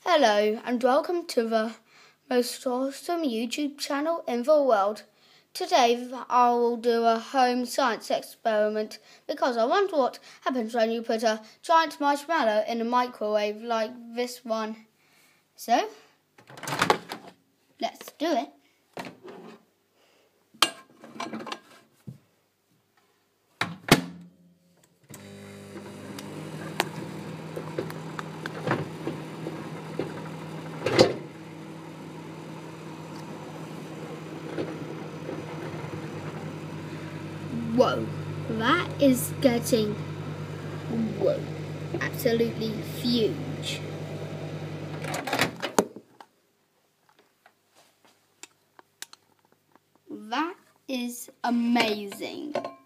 Hello and welcome to the most awesome YouTube channel in the world. Today I will do a home science experiment because I wonder what happens when you put a giant marshmallow in a microwave like this one. So, let's do it. Whoa, that is getting, absolutely huge. That is amazing.